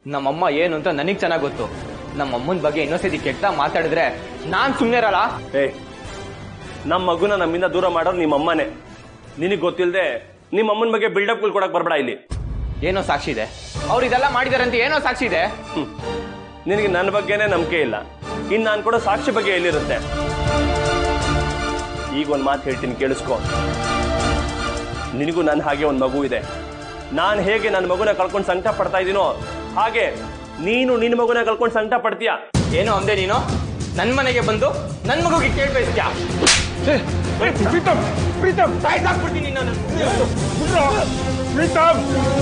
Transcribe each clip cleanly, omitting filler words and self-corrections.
ನಮ್ಮಮ್ಮ ಏನು ಅಂತ ನನಗೆ ಚೆನ್ನಾಗಿ ಗೊತ್ತು. ನಮ್ಮಮ್ಮನ ಬಗ್ಗೆ ಇನ್ನೊಂದ್ಸತಿ ಕೆಟ್ಟ ಮಾತಾಡಿದ್ರೆ ನಾನ್ ಸುಮ್ಮನೆ ಇರಲ್ಲ. ನಮ್ಮ ಮಗುನ ನಮ್ಮಿಂದ ದೂರ ಮಾಡೋರು ನಿಮ್ಮಮ್ಮನೇ. ನಿನಗೆ ಗೊತ್ತಿಲ್ಲದೆ ನಿಮ್ಮಮ್ಮನ ಬಗ್ಗೆ ಬಿಲ್ಡಪ್ಗಳು ಕೊಡಕ್ ಬರ್ಬೇಡ ಇಲ್ಲಿ. ಏನೋ ಸಾಕ್ಷಿ ಇದೆ, ಅವ್ರು ಇದೆಲ್ಲ ಮಾಡಿದಾರೆ ಅಂತ ಏನೋ ಸಾಕ್ಷಿ ಇದೆ. ನಿನಗೆ ನನ್ನ ಬಗ್ಗೆನೇ ನಂಬಿಕೆ ಇಲ್ಲ, ಇನ್ನು ನಾನು ಕೊಡೋ ಸಾಕ್ಷಿ ಬಗ್ಗೆ ಎಲ್ಲಿರುತ್ತೆ? ಈಗ ಒಂದು ಮಾತು ಹೇಳ್ತೀನಿ, ಕೇಳಿಸ್ಕೊ. ನಿನಗೂ ನನ್ನ ಹಾಗೆ ಒಂದು ಮಗು ಇದೆ. ನಾನು ಹೇಗೆ ನನ್ನ ಮಗುನ ಕಳ್ಕೊಂಡು ಸಂಕಟ ಪಡ್ತಾ ಇದ್ದೀನೋ ಹಾಗೆ ನೀನು ನಿನ್ನ ಮಗುನ ಕಳ್ಕೊಂಡು ಸಂಕಟ ಪಡ್ತೀಯ. ಏನೋ ಅಂದೆ ನೀನು? ನನ್ನ ಮನೆಗೆ ಬಂದು ನನ್ನ ಮಗುಗೆ ಕೇಳ್ಬಯಸ್ತ್ಯಾ? ಪ್ರೀತಮ್, ಪ್ರೀತಮ್, ಸಾಯ್ಸಾಕ್ಬಿಡ್ತೀನಿ ನಾನು. ಪ್ರೀತಮ್,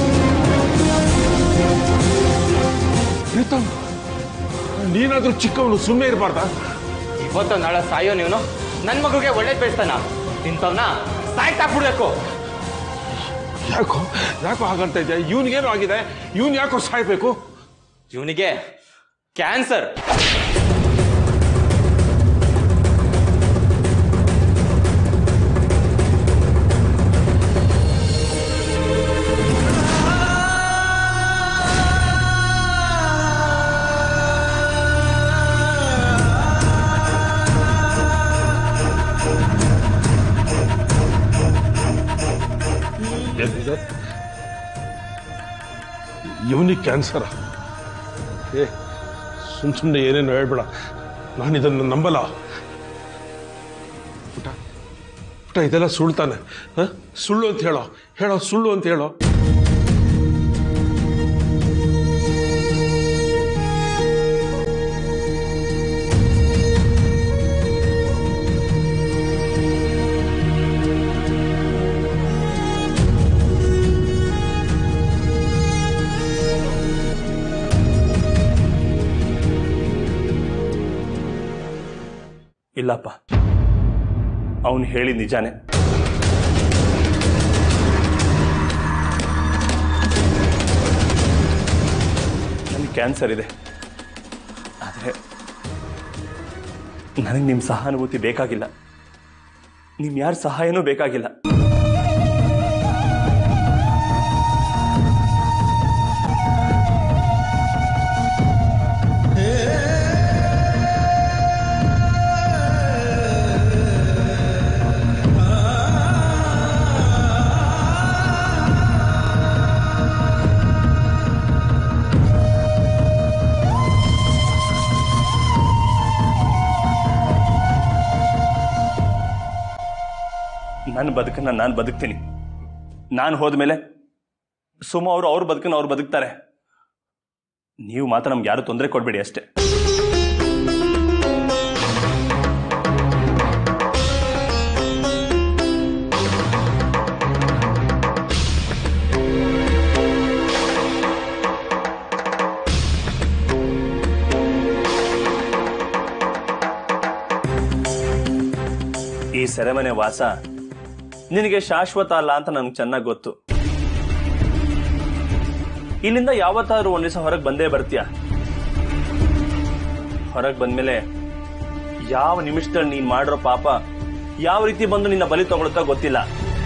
ಪ್ರೀತಮ್, ನೀನಾದ್ರೂ ಚಿಕ್ಕವನು, ಸುಮ್ಮನೆ ಇರಬಾರ್ದ? ಇವತ್ತು ನಾಳೆ ಸಾಯೋ ನೀನು ನನ್ನ ಮಗುಗೆ ಒಳ್ಳೇದು ಬಯಸ್ತಾನ? ಇಂಥವ್ನ ಸಾಯ್ಸಾಕ್ಬಿಡ್ಬೇಕು. ಯಾಕೋ ಯಾಕೋ ಹಾಗಂತ ಇದೆ? ಇವನಿಗೇನು ಆಗಿದೆ? ಇವನ್ ಯಾಕೋ ಸಾಯ್ಬೇಕು? ಇವನಿಗೆ ಕ್ಯಾನ್ಸರ್. ಇವನಿಗೆ ಕ್ಯಾನ್ಸರ್? ಸುಮ್ಮನೆ ಏನೇನು ಹೇಳ್ಬೇಡ, ನಾನು ಇದನ್ನು ನಂಬಲ್ಲ. ಪುಟ ಪುಟ, ಇದೆಲ್ಲ ಸುಳ್ತಾನೆ. ಸುಳ್ಳು ಅಂತ ಹೇಳೋ ಸುಳ್ಳು ಅಂತ ಹೇಳೋ. ಇಲ್ಲಪ್ಪ, ಅವನು ಹೇಳಿ ನಿಜಾನೇ. ನನಗೆ ಕ್ಯಾನ್ಸರ್ ಇದೆ, ಆದರೆ ನನಗೆ ನಿಮ್ಮ ಸಹಾನುಭೂತಿ ಬೇಕಾಗಿಲ್ಲ, ನಿಮ್ಮ ಯಾರ ಸಹಾಯನೂ ಬೇಕಾಗಿಲ್ಲ. ನನ್ನ ಬದುಕನ್ನ ನಾನು ಬದುಕ್ತೀನಿ. ನಾನು ಹೋದ್ಮೇಲೆ ಸುಮ್ಮ ಅವರು ಅವ್ರ ಬದುಕನ್ನ ಅವ್ರು ಬದುಕ್ತಾರೆ. ನೀವು ಮಾತ್ರ ನಮ್ಗೆ ಯಾರು ತೊಂದರೆ ಕೊಡ್ಬೇಡಿ ಅಷ್ಟೇ. ಈ ಸೆರೆಮನೆ ವಾಸ ನಿನಗೆ ಶಾಶ್ವತ ಅಲ್ಲ ಅಂತ ನನಗೆ ಚೆನ್ನಾಗಿ ಗೊತ್ತು. ಇಲ್ಲಿಂದ ಯಾವತ್ತಾದ್ರೂ ಒಂದ್ ದಿವಸ ಹೊರಗೆ ಬಂದೇ ಬರ್ತೀಯ. ಹೊರಗೆ ಬಂದ್ಮೇಲೆ ಯಾವ ನಿಮಿಷದಲ್ಲಿ ನೀನ್ ಮಾಡಿರೋ ಪಾಪ ಯಾವ ರೀತಿ ಬಂದು ನಿನ್ನ ಬಲಿ ತಗೊಳುತ್ತಾ ಗೊತ್ತಿಲ್ಲ.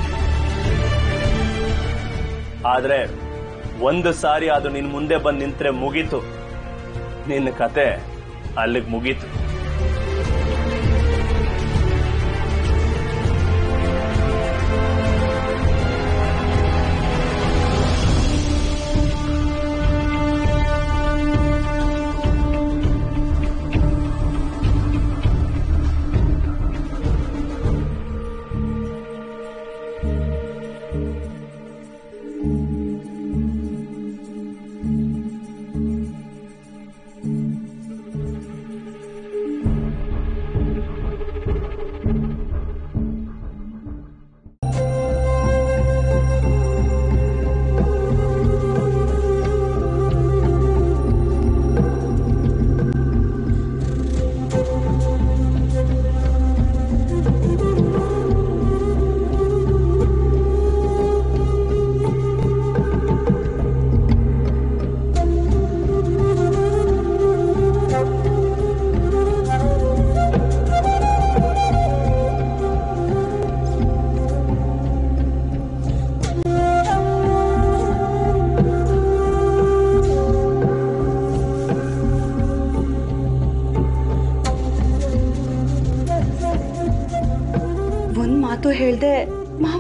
ಆದ್ರೆ ಒಂದು ಸಾರಿ ಅದು ನಿನ್ ಮುಂದೆ ಬಂದು ನಿಂತ್ರೆ ಮುಗೀತು, ನಿನ್ನ ಕತೆ ಅಲ್ಲಿಗೆ ಮುಗೀತು.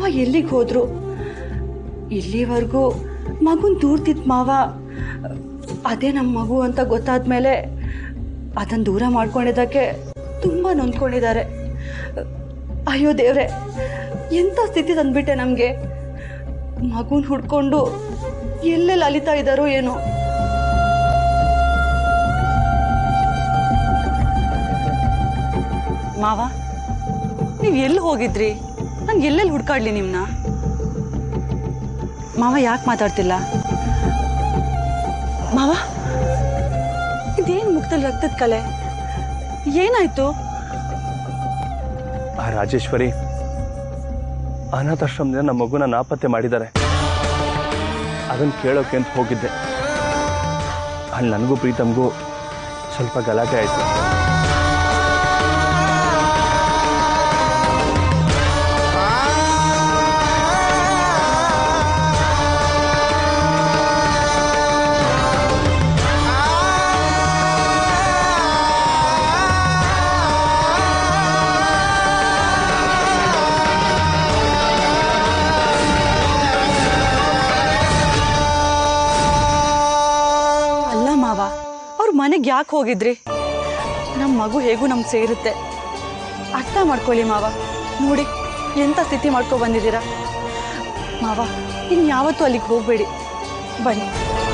ಎಲ್ಲಿಗೆ ಹೋದ್ರು? ಇಲ್ಲಿವರೆಗೂ ಮಗುನ್ ದೂರ್ತಿದ್ದ ಮಾವ ಅದೇ ನಮ್ಮ ಮಗು ಅಂತ ಗೊತ್ತಾದ್ಮೇಲೆ ಅದನ್ನು ದೂರ ಮಾಡ್ಕೊಂಡಿದ್ದಕ್ಕೆ ತುಂಬ ನೊಂದ್ಕೊಂಡಿದ್ದಾರೆ. ಅಯ್ಯೋ ದೇವ್ರೆ, ಎಂಥ ಸ್ಥಿತಿ ತಂದ್ಬಿಟ್ಟೆ ನಮಗೆ. ಮಗುನ ಹುಡ್ಕೊಂಡು ಎಲ್ಲೆಲ್ಲಿ ಅಲಿತಾ ಇದ್ದಾರೋ ಏನೋ. ಮಾವ, ನೀವು ಎಲ್ಲಿ ಹೋಗಿದ್ರಿ? ನಾನು ಎಲ್ಲೆಲ್ಲಿ ಹುಡ್ಕಾಡ್ಲಿ ನಿಮ್ಮನ್ನ? ಮಾವ ಯಾಕೆ ಮಾತಾಡ್ತಿಲ್ಲ? ಮಾವ, ಇದೇನು ಮುಖದಲ್ಲಿ ರಕ್ತದ ಕಲೆ? ಏನಾಯ್ತು? ಆ ರಾಜೇಶ್ವರಿ ಅನಾಥಾಶ್ರಮದಿಂದ ನಮ್ಮ ಮಗುನ ನಾಪತ್ತೆ ಮಾಡಿದ್ದಾರೆ. ಅದನ್ನು ಕೇಳೋಕೆ ಅಂತ ಹೋಗಿದ್ದೆ. ಅಲ್ಲಿ ನನಗೂ ಪ್ರೀತಮ್ಗೂ ಸ್ವಲ್ಪ ಗಲಾಟೆ ಆಯಿತು. ಮನೆಗೆ ಯಾಕೆ ಹೋಗಿದ್ರಿ? ನಮ್ಮ ಮಗು ಹೇಗೂ ನಮ್ಗೆ ಸೇರುತ್ತೆ. ಅರ್ಥ ಮಾಡ್ಕೊಳ್ಳಿ ಮಾವ. ನೋಡಿ ಎಂಥ ಸ್ಥಿತಿ ಮಾಡ್ಕೊ ಬಂದಿದ್ದೀರಾ. ಮಾವ, ಇನ್ಯಾವತ್ತೂ ಅಲ್ಲಿಗೆ ಹೋಗಬೇಡಿ. ಬನ್ನಿ.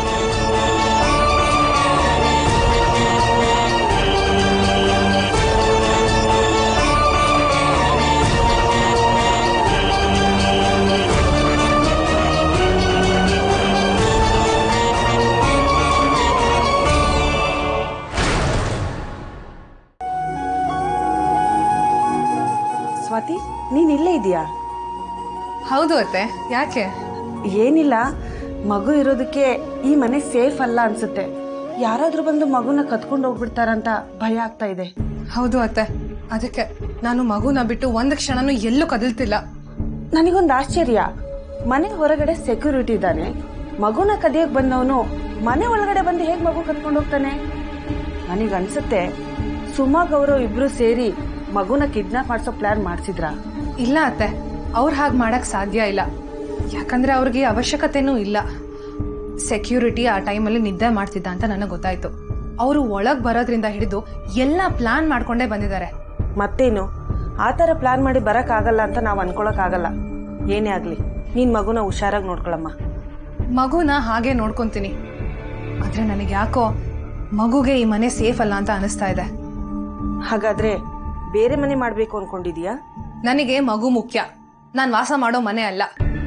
ಸ್ವಾತಿ, ನೀನ್ ಇಲ್ಲೇ ಇದೆಯಾ? ಹೌದು ಅತ್ತೆ, ಯಾಕೆ? ಏನಿಲ್ಲ, ಮಗು ಇರೋದಕ್ಕೆ ಈ ಮನೆ ಸೇಫ್ ಅಲ್ಲ ಅನ್ಸುತ್ತೆ. ಯಾರಾದ್ರೂ ಬಂದು ಮಗುನ ಕತ್ಕೊಂಡು ಹೋಗ್ಬಿಡ್ತಾರಂತ ಭಯ ಆಗ್ತಾ ಇದೆ. ಹೌದು ಅತ್ತೆ, ಅದಕ್ಕೆ ನಾನು ಮಗುನ ಬಿಟ್ಟು ಒಂದು ಕ್ಷಣನೂ ಎಲ್ಲೂ ಕದಲ್ತಿಲ್ಲ. ನನಗೊಂದು ಆಶ್ಚರ್ಯ, ಮನೆ ಹೊರಗಡೆ ಸೆಕ್ಯೂರಿಟಿ ಇದ್ದಾನೆ, ಮಗುನ ಕದಿಯಕ್ ಬಂದವನು ಮನೆ ಒಳಗಡೆ ಬಂದು ಹೇಗ್ ಮಗು ಕತ್ಕೊಂಡು ಹೋಗ್ತಾನೆ? ನನಗನ್ಸುತ್ತೆ ಸುಮಾ ಗೌರವ್ ಇಬ್ರು ಸೇರಿ ಮಗುನ ಕಿಡ್ನಾಪ್ ಮಾಡಿಸೋ ಪ್ಲಾನ್ ಮಾಡ್ಸಿದ್ರ? ಇಲ್ಲ ಅತ್ತೆ, ಅವ್ರು ಹಾಗೆ ಮಾಡಕ್ ಸಾಧ್ಯ ಇಲ್ಲ. ಯಾಕಂದ್ರೆ ಅವ್ರಿಗೆ ಅವಶ್ಯಕತೆನೂ ಇಲ್ಲ. ಸೆಕ್ಯೂರಿಟಿ ಆ ಟೈಮಲ್ಲಿ ನಿದ್ದೆ ಮಾಡ್ತಿದ್ದ ಅಂತ ನನಗೆ ಗೊತ್ತಾಯ್ತು. ಅವರು ಒಳಗ್ ಬರೋದ್ರಿಂದ ಹಿಡಿದು ಎಲ್ಲ ಪ್ಲಾನ್ ಮಾಡ್ಕೊಂಡೇ ಬಂದಿದ್ದಾರೆ. ಮತ್ತೇನು, ಆತರ ಪ್ಲಾನ್ ಮಾಡಿ ಬರಕ್ ಆಗಲ್ಲ ಅಂತ ನಾವ್ ಅನ್ಕೊಳಕ್ ಆಗಲ್ಲ. ಏನೇ ಆಗ್ಲಿ ನೀನ್ ಮಗುನ ಹುಷಾರಾಗಿ ನೋಡ್ಕೊಳಮ್ಮ. ಮಗುನ ಹಾಗೆ ನೋಡ್ಕೊಂತೀನಿ. ಆದ್ರೆ ನನಗೆ ಯಾಕೋ ಮಗುಗೆ ಈ ಮನೆ ಸೇಫ್ ಅಲ್ಲ ಅಂತ ಅನಿಸ್ತಾ ಇದೆ. ಹಾಗಾದ್ರೆ ಬೇರೆ ಮನೆ ಮಾಡ್ಬೇಕು ಅನ್ಕೊಂಡಿದೀಯಾ? ನನಗೆ ಮಗು ಮುಖ್ಯ, ನಾನ್ ವಾಸ ಮಾಡೋ ಮನೆ ಅಲ್ಲ.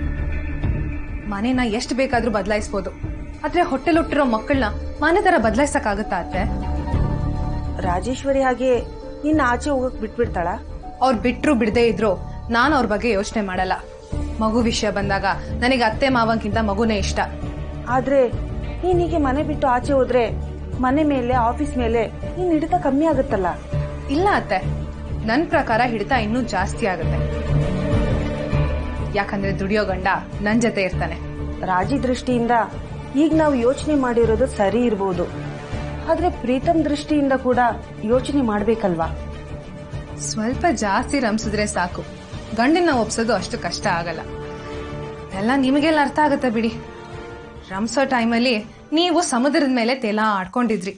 ಮನೆನ ಎಷ್ಟು ಬೇಕಾದ್ರೂ ಬದಲಾಯಿಸಬಹುದು, ಆದ್ರೆ ಹೊಟ್ಟೆಲೊಟ್ಟಿರೋ ಮಕ್ಕಳನ್ನ ಮನೆ ತರ ಬದಲಾಯಿಸಕ್ಕಾಗತ್ತಾ ಅತ್ತೆ? ರಾಜೇಶ್ವರಿ ಹಾಗೆ ನಿನ್ನ ಆಚೆ ಹೋಗಕ್ ಬಿಟ್ಬಿಡ್ತಾಳ? ಅವ್ರು ಬಿಟ್ರು ಬಿಡದೇ ಇದ್ರು ನಾನು ಅವ್ರ ಬಗ್ಗೆ ಯೋಚನೆ ಮಾಡಲ್ಲ. ಮಗು ವಿಷಯ ಬಂದಾಗ ನನಗೆ ಅತ್ತೆ ಮಾವಂಕಿಂತ ಮಗುನೇ ಇಷ್ಟ. ಆದ್ರೆ ನೀನೀಗೆ ಮನೆ ಬಿಟ್ಟು ಆಚೆ ಹೋದ್ರೆ ಮನೆ ಮೇಲೆ, ಆಫೀಸ್ ಮೇಲೆ ನೀನ್ ಹಿಡಿತ ಕಮ್ಮಿ ಆಗುತ್ತಲ್ಲ? ಇಲ್ಲ ಅತ್ತೆ, ನನ್ ಪ್ರಕಾರ ಹಿಡಿತ ಇನ್ನೂ ಜಾಸ್ತಿ ಆಗುತ್ತೆ. ಯಾಕಂದ್ರೆ ದುಡಿಯೋ ಗಂಡ ನನ್ ಜೊತೆ ಇರ್ತಾನೆ. ರಾಜಿ ದೃಷ್ಟಿಯಿಂದ ಈಗ ನಾವು ಯೋಚನೆ ಮಾಡಿರೋದು ಸರಿ ಇರ್ಬೋದು, ಆದ್ರೆ ಪ್ರೀತಮ್ ದೃಷ್ಟಿಯಿಂದ ಕೂಡ ಯೋಚನೆ ಮಾಡ್ಬೇಕಲ್ವಾ? ಸ್ವಲ್ಪ ಜಾಸ್ತಿ ರಂಸಿದ್ರೆ ಸಾಕು, ಗಂಡನ್ನ ಒಪ್ಸೋದು ಅಷ್ಟು ಕಷ್ಟ ಆಗಲ್ಲ. ಎಲ್ಲ ನಿಮಗೆಲ್ಲ ಅರ್ಥ ಆಗತ್ತೆ ಬಿಡಿ. ರಂಸೋ ಟೈಮಲ್ಲಿ ನೀವು ಸಮುದ್ರದ ಮೇಲೆ ತೇಲ ಆಡ್ಕೊಂಡಿದ್ರಿ.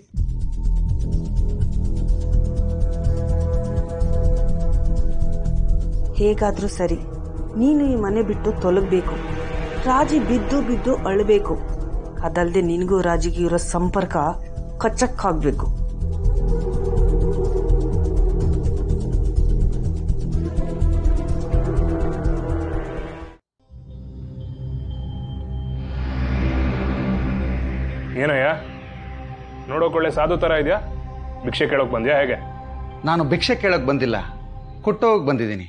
ಹೇಗಾದ್ರೂ ಸರಿ, ನೀನು ಈ ಮನೆ ಬಿಟ್ಟು ತೊಲಗಬೇಕು. ರಾಜಿ ಬಿದ್ದು ಬಿದ್ದು ಅಳಬೇಕು. ಅದಲ್ಲದೆ ನಿನಗೂ ರಾಜಿಗೆ ಇರೋ ಸಂಪರ್ಕ ಕಚ್ಚಕ್ಕಾಗ್ಬೇಕು. ಏನಯ್ಯ, ನೋಡೋಕೊಳ್ಳೆ ಸಾಧು ತರ ಇದೆಯಾ? ಭಿಕ್ಷೆ ಕೇಳೋಕ್ ಬಂದ್ಯಾ ಹೇಗೆ? ನಾನು ಭಿಕ್ಷೆ ಕೇಳಕ್ ಬಂದಿಲ್ಲ, ಕೊಟ್ಟೋಗ್ ಬಂದಿದ್ದೀನಿ.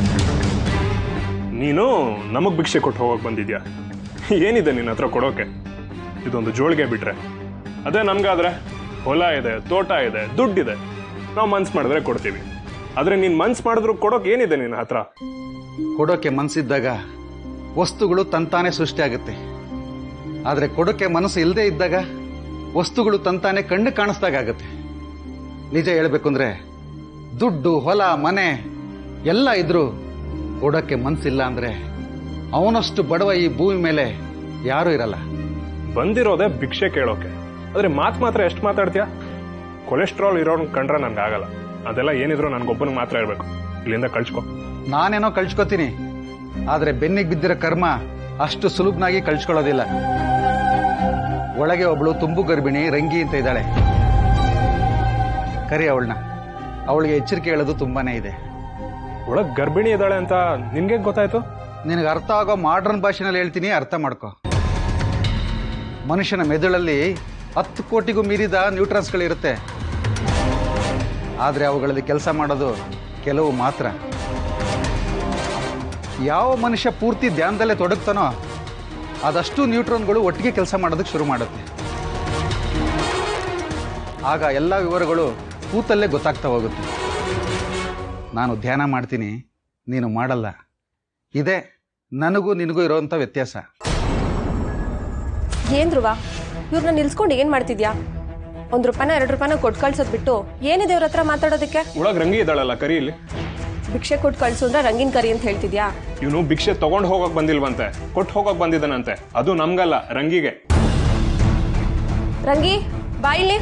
ನೀನು ನಮಗ್ ಭಿಕ್ಷೆ ಕೊಟ್ಟು ಹೋಗಕ್ ಬಂದಿದ್ಯಾ? ಏನಿದೆ ನಿನ್ನ ಹತ್ರ ಕೊಡೋಕೆ? ಇದೊಂದು ಜೋಳಿಗೆ ಬಿಟ್ರೆ. ಅದೇ ನಮ್ಗಾದ್ರೆ ಹೊಲ ಇದೆ, ತೋಟ ಇದೆ, ದುಡ್ಡಿದೆ, ನಾವು ಮನ್ಸು ಮಾಡಿದ್ರೆ ಕೊಡ್ತೀವಿ. ಆದ್ರೆ ನೀನ್ ಮನ್ಸು ಮಾಡಿದ್ರು ಕೊಡೋಕೆ ಏನಿದೆ ನಿನ್ನ ಹತ್ರ? ಕೊಡೋಕೆ ಮನಸ್ಸಿದ್ದಾಗ ವಸ್ತುಗಳು ತಂತಾನೆ ಸೃಷ್ಟಿ ಆಗುತ್ತೆ. ಆದ್ರೆ ಕೊಡೋಕೆ ಮನಸ್ಸು ಇಲ್ಲದೆ ಇದ್ದಾಗ ವಸ್ತುಗಳು ತಂತಾನೆ ಕಣ್ಣು ಕಾಣಿಸ್ದಾಗತ್ತೆ. ನಿಜ ಹೇಳ್ಬೇಕು ಅಂದ್ರೆ ದುಡ್ಡು, ಹೊಲ, ಮನೆ ಎಲ್ಲ ಇದ್ರು ಕೊಡೋಕೆ ಮನ್ಸಿಲ್ಲ ಅಂದ್ರೆ ಅವನಷ್ಟು ಬಡವ ಈ ಭೂಮಿ ಮೇಲೆ ಯಾರೂ ಇರಲ್ಲ. ಬಂದಿರೋದೇ ಭಿಕ್ಷೆ ಕೇಳೋಕೆ, ಆದ್ರೆ ಮಾತ್ರ ಎಷ್ಟು ಮಾತಾಡ್ತೀಯಾ? ಕೊಲೆಸ್ಟ್ರಾಲ್ ಇರೋನ್ ಕಂಡ್ರೆ ನನ್ಗೆ ಆಗಲ್ಲ. ಅದೆಲ್ಲ ಏನಿದ್ರು ನನ್ಗೊಬ್ಬನಿಗೆ ಮಾತ್ರ ಇರ್ಬೇಕು. ಇಲ್ಲಿಂದ ಕಳ್ಸ್ಕೊ. ನಾನೇನೋ ಕಳ್ಸ್ಕೊತೀನಿ, ಆದ್ರೆ ಬೆನ್ನಿಗೆ ಬಿದ್ದಿರೋ ಕರ್ಮ ಅಷ್ಟು ಸುಲಭನಾಗಿ ಕಳ್ಸ್ಕೊಳ್ಳೋದಿಲ್ಲ. ಒಳಗೆ ಒಬ್ಳು ತುಂಬು ಗರ್ಭಿಣಿ ರಂಗಿ ಅಂತ ಇದ್ದಾಳೆ. ಕರಿ ಅವಳನ್ನ. ಅವಳಿಗೆ ಎಚ್ಚರಿಕೆ ಹೇಳೋದು ತುಂಬಾನೇ ಇದೆ. ಒಳಗ್ ಗರ್ಭಿಣಿ ಇದ್ದಾಳೆ ಅಂತ ನಿನ್ಗೆ ಗೊತ್ತಾಯ್ತು? ನಿನಗೆ ಅರ್ಥ ಆಗೋ ಮಾಡ್ರನ್ ಭಾಷೆನಲ್ಲಿ ಹೇಳ್ತೀನಿ, ಅರ್ಥ ಮಾಡ್ಕೊ. ಮನುಷ್ಯನ ಮೆದುಳಲ್ಲಿ 10 ಕೋಟಿಗೂ ಮೀರಿದ ನ್ಯೂಟ್ರಾನ್ಸ್ಗಳಿರುತ್ತೆ. ಆದರೆ ಅವುಗಳಲ್ಲಿ ಕೆಲಸ ಮಾಡೋದು ಕೆಲವು ಮಾತ್ರ. ಯಾವ ಮನುಷ್ಯ ಪೂರ್ತಿ ಧ್ಯಾನದಲ್ಲೇ ತೊಡಗ್ತಾನೋ ಅದಷ್ಟು ನ್ಯೂಟ್ರಾನ್ಗಳು ಒಟ್ಟಿಗೆ ಕೆಲಸ ಮಾಡೋದಕ್ಕೆ ಶುರು ಮಾಡುತ್ತೆ. ಆಗ ಎಲ್ಲ ವಿವರಗಳು ಕೂತಲ್ಲೇ ಗೊತ್ತಾಗ್ತಾ ಹೋಗುತ್ತೆ. ನಾನು ಧ್ಯಾನ ಮಾಡ್ತೀನಿ, ನೀನು ಮಾಡಲ್ಲ. ಇದೇ ನನಗೂ ನಿನಗೂ ಇರೋವಂಥ ವ್ಯತ್ಯಾಸ. ಏನ್ ಧ್ರುವ, ಇವ್ರನ್ನ ನಿಲ್ಸ್ಕೊಂಡು ಏನ್ ಮಾಡ್ತಿದ್ಯಾ? 1 ರೂಪಾಯಿನ 2 ರೂಪಾಯಿನ ಕೊಟ್ಟು ಕಳ್ಸೋದ್ ಬಿಟ್ಟು ಏನಿದೆ ಇವ್ರ ಹತ್ರ ಮಾತಾಡೋದಕ್ಕೆ? ಒಳಗ್ ರಂಗಿ ಇದ್ದಾಳಲ್ಲ, ಕರಿ ಇಲ್ಲಿ. ಭಿಕ್ಷೆ ಕೊಟ್ಟು ಕಳ್ಸು ಅಂದ್ರೆ ರಂಗಿನ ಕರಿ ಅಂತ ಹೇಳ್ತಿದ್ಯಾ? ಇವನು ಭಿಕ್ಷೆ ತಗೊಂಡ್ ಹೋಗಕ್ ಬಂದಿಲ್ವಂತೆ, ಕೊಟ್ಟು ಹೋಗಕ್ ಬಂದಿದ್ದಾನಂತೆ. ಅದು ನಮ್ಗಲ್ಲ, ರಂಗಿಗೆ. ರಂಗಿ ಬಾಯಿಲಿ.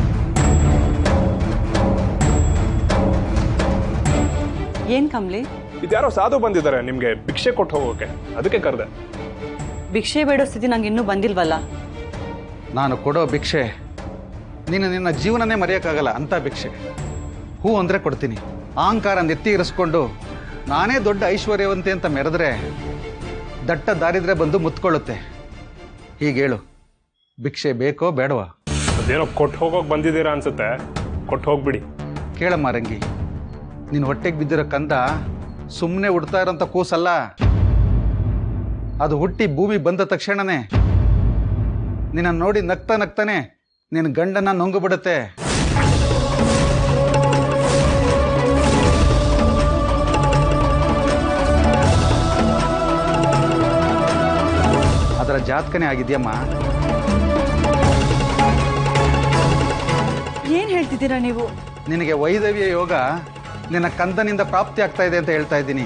ಏನ್ ಕಮ್ಲಿ? ಇದ್ಯಾರೋ ಸಾಧು ಬಂದಿದ್ದಾರೆ ನಿಮ್ಗೆ ಭಿಕ್ಷೆ ಕೊಟ್ಟು ಹೋಗೋಕೆ, ಅದಕ್ಕೆ ಕರೆದೆ. ಭಿಕ್ಷೆ ಬೇಡೋ ಸ್ಥಿತಿ ನಂಗೆ ಇನ್ನೂ ಬಂದಿಲ್ವಲ್ಲ. ನಾನು ಕೊಡೋ ಭಿಕ್ಷೆ ನೀನು ನಿನ್ನ ಜೀವನನೇ ಮರೆಯೋಕ್ಕಾಗಲ್ಲ ಅಂತ ಭಿಕ್ಷೆ. ಹೂ ಅಂದರೆ ಕೊಡ್ತೀನಿ. ಅಹಂಕಾರ ನೆತ್ತಿ ಇರಿಸ್ಕೊಂಡು ನಾನೇ ದೊಡ್ಡ ಐಶ್ವರ್ಯವಂತೆ ಅಂತ ಮೆರೆದ್ರೆ ದಟ್ಟ ದಾರಿದ್ರೆ ಬಂದು ಮುತ್ಕೊಳ್ಳುತ್ತೆ. ಹೀಗೇಳು, ಭಿಕ್ಷೆ ಬೇಕೋ ಬೇಡವಾ? ಅದೇನೋ ಕೊಟ್ಟು ಹೋಗೋಕೆ ಬಂದಿದ್ದೀರಾ ಅನ್ಸುತ್ತೆ, ಕೊಟ್ಟು ಹೋಗ್ಬಿಡಿ. ಕೇಳಮ್ಮ ರಂಗಿ, ನಿನ್ನ ಹೊಟ್ಟೆಗೆ ಬಿದ್ದಿರೋ ಕಂದ ಸುಮ್ಮನೆ ಹುಡ್ತಾ ಇರೋಂಥ ಕೂಸಲ್ಲ. ಅದು ಹುಟ್ಟಿ ಭೂಮಿ ಬಂದ ತಕ್ಷಣನೇ ನಿನ್ನ ನೋಡಿ ನಗ್ತಾ ನಗ್ತಾನೆ ನಿನ್ನ ಗಂಡನ ನೊಂಗು ಬಿಡುತ್ತೆ. ಅದರ ಜಾತಕನೇ ಆಗಿದೆಯಮ್ಮ. ಏನ್ ಹೇಳ್ತಿದ್ದೀರಾ ನೀವು? ನಿನಗೆ ವೈದವ್ಯ ಯೋಗ ನಿನ್ನ ಕಂದನಿಂದ ಪ್ರಾಪ್ತಿ ಆಗ್ತಾ ಇದೆ ಅಂತ ಹೇಳ್ತಾ ಇದ್ದೀನಿ.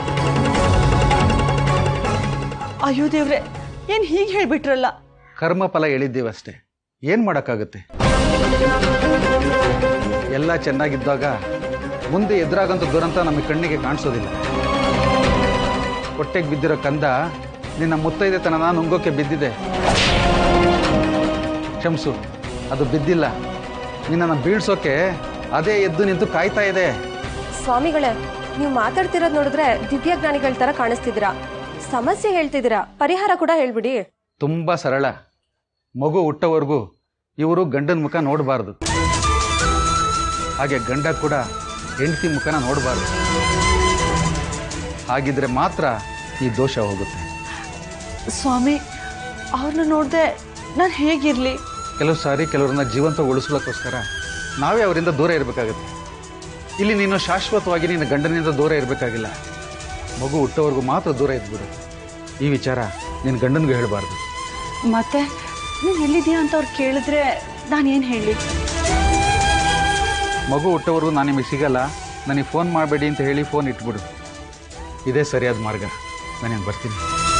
ಅಯ್ಯೋ ದೇವ್ರೆ, ಏನ್ ಹೀಗೆ ಹೇಳ್ಬಿಟ್ರಲ್ಲ. ಕರ್ಮಫಲ ಹೇಳಿದ್ದೀವಷ್ಟೇ, ಏನ್ ಮಾಡೋಕ್ಕಾಗುತ್ತೆ? ಎಲ್ಲ ಚೆನ್ನಾಗಿದ್ದಾಗ ಮುಂದೆ ಎದುರಾಗಂತ ದುರಂತ ನಮ್ಮ ಕಣ್ಣಿಗೆ ಕಾಣಿಸೋದಿಲ್ಲ. ಹೊಟ್ಟೆಗೆ ಬಿದ್ದಿರೋ ಕಂದ ನಿನ್ನ ಮುತ್ತೈದೆತನ ನುಂಗೋಕೆ ಬಿದ್ದಿದೆ. ಕ್ಷಮಿಸು, ಅದು ಬಿದ್ದಿಲ್ಲ. ನಿನ್ನನ್ನು ಬೀಳ್ಸೋಕೆ ಅದೇ ಎದ್ದು ನಿಂತು ಕಾಯ್ತಾ ಇದೆ. ಸ್ವಾಮಿಗಳೇ, ನೀವು ಮಾತಾಡ್ತಿರೋದು ನೋಡಿದ್ರೆ ದಿವ್ಯಜ್ಞಾನಿಗಳ ತರ ಕಾಣಿಸ್ತಿದ್ದೀರಾ. ಸಮಸ್ಯೆ ಹೇಳ್ತಿದ್ದೀರಾ, ಪರಿಹಾರ ಕೂಡ ಹೇಳ್ಬಿಡಿ. ತುಂಬಾ ಸರಳ. ಮಗು ಹುಟ್ಟೋವರೆಗೂ ಇವರು ಗಂಡನ ಮುಖ ನೋಡಬಾರ್ದು. ಹಾಗೆ ಗಂಡ ಕೂಡ ಹೆಂಡತಿ ಮುಖನ ನೋಡಬಾರ್ದು. ಹಾಗಿದ್ರೆ ಮಾತ್ರ ಈ ದೋಷ ಹೋಗುತ್ತೆ. ಸ್ವಾಮಿ, ಅವ್ರನ್ನ ನೋಡ್ದೆ ನಾನು ಹೇಗಿರ್ಲಿ? ಕೆಲವು ಸಾರಿ ಕೆಲವ್ರನ್ನ ಜೀವಂತ ಉಳಿಸ್ಲಿಕ್ಕೋಸ್ಕರ ನಾವೇ ಅವರಿಂದ ದೂರ ಇರಬೇಕಾಗುತ್ತೆ. ಇಲ್ಲಿ ನೀನು ಶಾಶ್ವತವಾಗಿ ನಿನ್ನ ಗಂಡನಿಂದ ದೂರ ಇರಬೇಕಾಗಿಲ್ಲ. ಮಗು ಹುಟ್ಟೋವರೆಗೂ ಮಾತ್ರ ದೂರ ಇದ್ಬಿಡು. ಈ ವಿಚಾರ ನಿನ್ನ ಗಂಡನಿಗೂ ಹೇಳಬಾರ್ದು. ಮತ್ತೆ ನೀನು ಎಲ್ಲಿದ್ದೀಯಾ ಅಂತ ಅವ್ರು ಕೇಳಿದ್ರೆ ನಾನೇನು ಹೇಳಿ? ಮಗು ಹುಟ್ಟೋವರೆಗೂ ನಾನು ನಿಮಗೆ ಸಿಗಲ್ಲ, ನನಗೆ ಫೋನ್ ಮಾಡಬೇಡಿ ಅಂತ ಹೇಳಿ ಫೋನ್ ಇಟ್ಬಿಡು. ಇದೇ ಸರಿಯಾದ ಮಾರ್ಗ. ನಾನೇನು ಬರ್ತೀನಿ.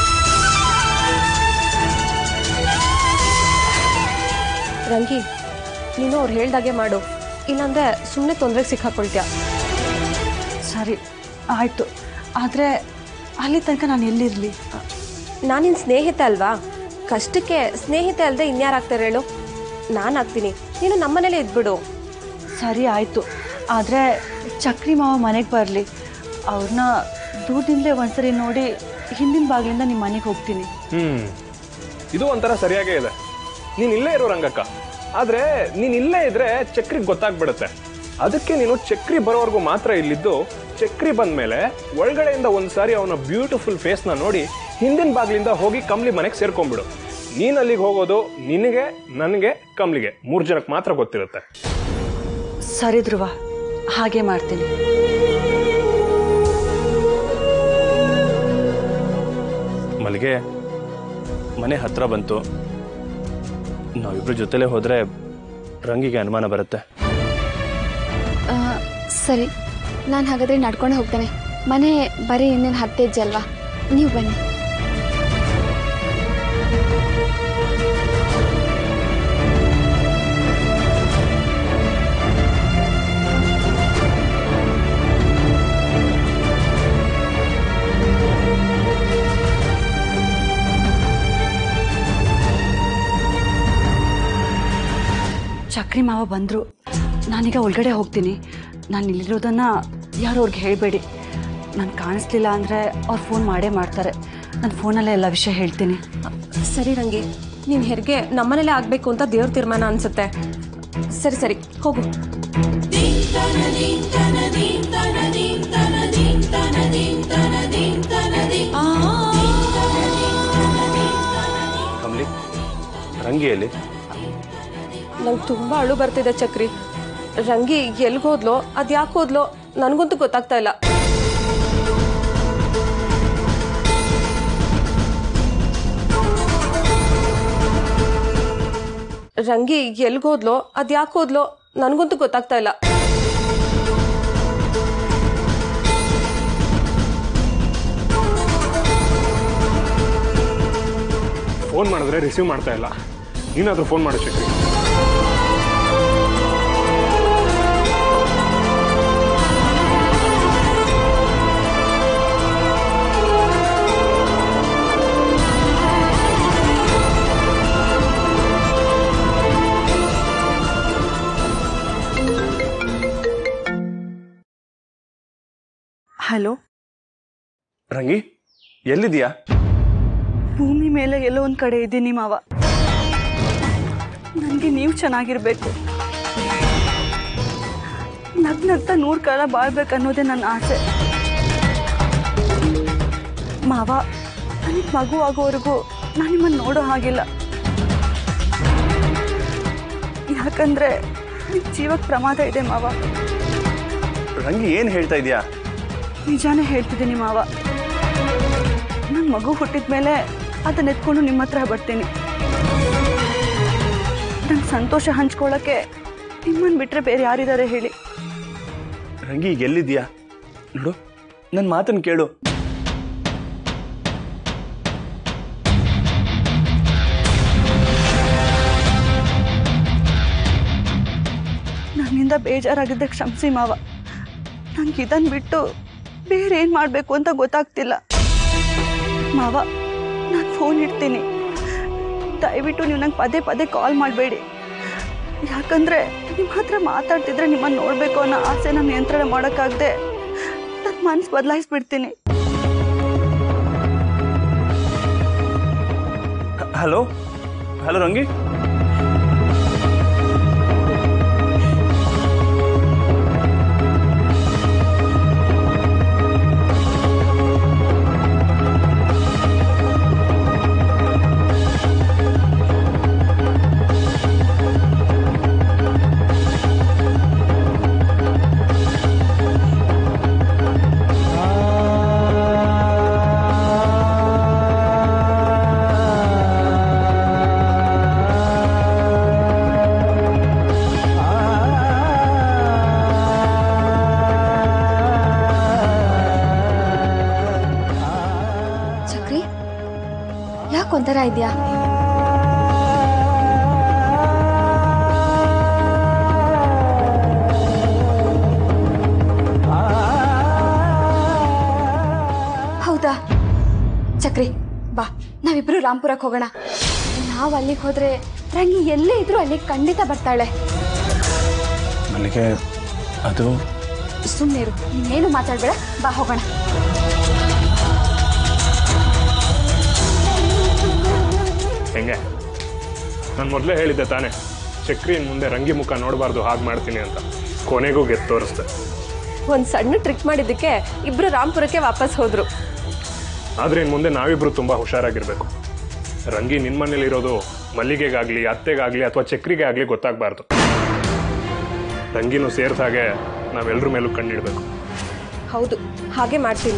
ರಂಗಿ, ನೀನು ಅವ್ರು ಹೇಳ್ದಾಗೆ ಮಾಡು, ಇಲ್ಲಾಂದ್ರೆ ಸುಮ್ಮನೆ ತೊಂದರೆಗೆ ಸಿಕ್ಕಾಕೊಳ್ತೀಯ. ಸರಿ ಆಯಿತು, ಆದರೆ ಅಲ್ಲಿ ತನಕ ನಾನು ಎಲ್ಲಿರಲಿ? ನಾನು ನಿನ್ನ ಸ್ನೇಹಿತೆ ಅಲ್ವಾ? ಕಷ್ಟಕ್ಕೆ ಸ್ನೇಹಿತೆ ಅಲ್ಲದೆ ಇನ್ಯಾರಾಗ್ತಾರೆ ಹೇಳು? ನಾನು ಆಗ್ತೀನಿ, ನೀನು ನಮ್ಮನೇಲೇ ಇದ್ಬಿಡು. ಸರಿ ಆಯಿತು, ಆದರೆ ಚಕ್ರಿ ಮಾವ ಮನೆಗೆ ಬರಲಿ. ಅವ್ರನ್ನ ದೂರದಿಂದಲೇ ಒಂದ್ಸರಿ ನೋಡಿ ಹಿಂದಿನ ಬಾಗಿಲಿಂದ ನಿಮ್ಮ ಮನೆಗೆ ಹೋಗ್ತೀನಿ. ಇದು ಒಂಥರ ಸರಿಯಾಗೇ ಇದೆ. ನೀನು ಇಲ್ಲೇ ಇರೋ ರಂಗಕ್ಕ, ಆದ್ರೆ ನೀನು ಇಲ್ಲೇ ಇದ್ರೆ ಚಕ್ರಿಗೆ ಗೊತ್ತಾಗ್ಬಿಡುತ್ತೆ. ಅದಕ್ಕೆ ನೀನು ಚಕ್ರಿ ಬರೋವರೆಗೂ ಮಾತ್ರ ಇಲ್ಲಿದ್ದು, ಚಕ್ರಿ ಬಂದ್ಮೇಲೆ ಒಳಗಡೆಯಿಂದ ಒಂದ್ಸಾರಿ ಅವನ ಬ್ಯೂಟಿಫುಲ್ ಫೇಸ್ನ ನೋಡಿ ಹಿಂದಿನ ಬಾಗಿಲಿಂದ ಹೋಗಿ ಕಮ್ಲಿ ಮನೆಗೆ ಸೇರ್ಕೊಂಡ್ಬಿಡು. ನೀನು ಅಲ್ಲಿಗೆ ಹೋಗೋದು ನಿನಗೆ, ನನಗೆ, ಕಮ್ಲಿಗೆ 3 ಜನಕ್ಕೆ ಮಾತ್ರ ಗೊತ್ತಿರುತ್ತೆ. ಸರಿ ಧ್ರುವ, ಹಾಗೆ ಮಾಡ್ತೀನಿ. ಮಲ್ಲಿಗೆ, ಮನೆ ಹತ್ರ ಬಂತು. ನಾವಿಬ್ರು ಜೊತೆಲೇ ಹೋದ್ರೆ ರಂಗಿಗೆ ಅನುಮಾನ ಬರುತ್ತೆ. ಸರಿ, ನಾನು ಹಾಗಾದ್ರೆ ನಡ್ಕೊಂಡು ಹೋಗ್ತೇನೆ. ಮನೆ ಬರೀ ಇನ್ನೇನು 10 ಹೆಜ್ಜೆ ಅಲ್ವಾ? ನೀವು ಬನ್ನಿ. ಚಕ್ರಿ ಮಾವ ಬಂದರು. ನಾನೀಗ ಒಳಗಡೆ ಹೋಗ್ತೀನಿ. ನಾನು ಇಲ್ಲಿರೋದನ್ನು ಯಾರು ಅವ್ರಿಗೆ ಹೇಳಬೇಡಿ. ನಾನು ಕಾಣಿಸ್ಲಿಲ್ಲ ಅಂದರೆ ಅವ್ರು ಫೋನ್ ಮಾಡೇ ಮಾಡ್ತಾರೆ. ನಾನು ಫೋನಲ್ಲೇ ಎಲ್ಲ ವಿಷಯ ಹೇಳ್ತೀನಿ. ಸರಿ ರಂಗಿ, ನೀನು ಹೆರಿಗೆ ನಮ್ಮನೇಲೆ ಆಗಬೇಕು ಅಂತ ದೇವ್ರ ತೀರ್ಮಾನ ಅನ್ಸುತ್ತೆ. ಸರಿ ಸರಿ ಹೋಗು. ಕಮಲಿ, ರಂಗಿಯಲ್ಲಿ ನಂಗೆ ತುಂಬ ಅಳು ಬರ್ತಿದೆ ಚಕ್ರಿ. ರಂಗಿ ಎಲ್ಗೋದ್ಲೋ ಅದ್ಯಾಕೆ ಹೋದ್ಲೋ ನನಗಂತೂ ಗೊತ್ತಾಗ್ತಾ ಇಲ್ಲ. ರಂಗಿ ಎಲ್ಗೋದ್ಲೋ ಅದ್ಯಾಕೆ ಹೋದ್ಲೋ ನನಗಂತೂ ಗೊತ್ತಾಗ್ತಾ ಇಲ್ಲ. ಫೋನ್ ಮಾಡಿದ್ರೆ ರಿಸೀವ್ ಮಾಡ್ತಾ ಇಲ್ಲ. ನೀನಾದ್ರೂ ಫೋನ್ ಮಾಡು ಚಕ್ರಿ. ಹಲೋ ರಂಗಿ, ಎಲ್ಲಿದೆಯಾ? ಭೂಮಿ ಮೇಲೆ ಎಲ್ಲೋ ಒಂದು ಕಡೆ ಇದ್ದೀನಿ ಮಾವ. ನನಗೆ ನೀವು ಚೆನ್ನಾಗಿರ್ಬೇಕು, ನಗ್ನಗ್ತಾ 100 ಕಾಲ ಬಾಳ್ಬೇಕು ಅನ್ನೋದೇ ನನ್ನ ಆಸೆ. ಮಾವ, ನನಗೆ ಮಗು ಆಗೋವರೆಗೂ ನಾನು ನಿಮ್ಮನ್ನು ನೋಡೋ ಹಾಗಿಲ್ಲ. ಯಾಕಂದ್ರೆ ನಿಮ್ಮ ಜೀವಕ್ಕೆ ಪ್ರಮಾದ ಇದೆ ಮಾವ. ರಂಗಿ, ಏನು ಹೇಳ್ತಾ ಇದೆಯಾ? ನಿಜಾನೇ ಹೇಳ್ತಿದ್ದೀನಿ ಮಾವ. ನನ್ನ ಮಗು ಹುಟ್ಟಿದ ಮೇಲೆ ಅದನ್ನ ಎತ್ಕೊಂಡು ನಿಮ್ಮ ಹತ್ರ ಬರ್ತೀನಿ. ನನ್ನ ಸಂತೋಷ ಹಂಚ್ಕೊಳ್ಳೋಕ್ಕೆ ನಿಮ್ಮನ್ನು ಬಿಟ್ಟರೆ ಬೇರೆ ಯಾರಿದ್ದಾರೆ ಹೇಳಿ? ರಂಗಿ, ಈಗ ಎಲ್ಲಿದೆಯಾ? ನೋಡು, ನನ್ನ ಮಾತನ್ನು ಕೇಳು. ನನ್ನಿಂದ ಬೇಜಾರಾಗಿದ್ದೆ ಕ್ಷಮಿಸಿ ಮಾವ. ನಂಗೆ ಇದನ್ನು ಬಿಟ್ಟು ಬೇರೆ ಏನು ಮಾಡಬೇಕು ಅಂತ ಗೊತ್ತಾಗ್ತಿಲ್ಲ ಮಾವ. ನಾನು ಫೋನ್ ಇಡ್ತೀನಿ. ದಯವಿಟ್ಟು ನೀವು ನಂಗೆ ಪದೇ ಪದೇ ಕಾಲ್ ಮಾಡಬೇಡಿ. ಯಾಕಂದರೆ ನಿಮ್ಮ ಹತ್ರ ಮಾತಾಡ್ತಿದ್ರೆ ನಿಮ್ಮನ್ನು ನೋಡಬೇಕು ಅನ್ನೋ ಆಸೆ ನಾನು ನಿಯಂತ್ರಣ ಮಾಡೋಕ್ಕಾಗದೆ ನನ್ನ ಮನಸ್ಸು ಬದಲಾಯಿಸ್ಬಿಡ್ತೀನಿ. ಹಲೋ ಹಲೋ ರಂಗಿ. ಯಾಕೊಂಥರ ಇದೆಯಾ? ಹೌದಾ? ಚಕ್ರಿ ಬಾ, ನಾವಿಬ್ರು ರಾಂಪುರಕ್ಕೆ ಹೋಗೋಣ. ನಾವು ಅಲ್ಲಿಗೆ ಹೋದ್ರೆ ರಂಗಿ ಎಲ್ಲೇ ಇದ್ರು ಅಲ್ಲಿಗೆ ಖಂಡಿತ ಬರ್ತಾಳೆ. ಮಲ್ಲಿಗೆ, ಅದು ಸುಮ್ಮನೆ ಇರು, ನೀನೇನು ಮಾತಾಡ್ಬೇಡ, ಬಾ ಹೋಗೋಣ. ಹೆಂಗೆ? ನಾನು ಮೊದಲೇ ಹೇಳಿದ್ದೆ ತಾನೇ, ಚಕ್ರಿ ಮುಂದೆ ರಂಗಿ ಮುಖ ನೋಡಬಾರ್ದು, ಹಾಗೆ ಮಾಡ್ತೀನಿ ಅಂತ. ಕೊನೆಗೂ ಗೆದ್ದು ತೋರಿಸ್ದೆ. ಒಂದು ಸಣ್ಣ ಟ್ರಿಕ್ ಮಾಡಿದ್ದಕ್ಕೆ ಇಬ್ರು ರಾಂಪುರಕ್ಕೆ ವಾಪಸ್ ಹೋದ್ರು. ಆದರೆ ಇನ್ನು ಮುಂದೆ ನಾವಿಬ್ರು ತುಂಬ ಹುಷಾರಾಗಿರ್ಬೇಕು. ರಂಗಿ ನಿನ್ನ ಮನೇಲಿರೋದು ಮಲ್ಲಿಗೆಗಾಗಲಿ, ಅತ್ತೆಗಾಗಲಿ ಅಥವಾ ಚಕ್ರಿಗೆ ಆಗಲಿ ಗೊತ್ತಾಗಬಾರ್ದು. ರಂಗಿನೂ ಸೇರಿದ ಹಾಗೆ ನಾವೆಲ್ಲರ ಮೇಲೂ ಕಣ್ಣಿಡಬೇಕು. ಹೌದು, ಹಾಗೆ ಮಾಡ್ತೀನಿ.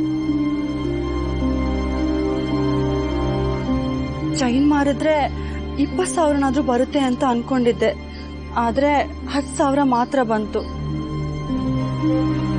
ಚೈನ್ ಮಾರಿದ್ರೆ 20,000 ಬರುತ್ತೆ ಅಂತ ಅನ್ಕೊಂಡಿದ್ದೆ, ಆದ್ರೆ 10,000 ಮಾತ್ರ ಬಂತು.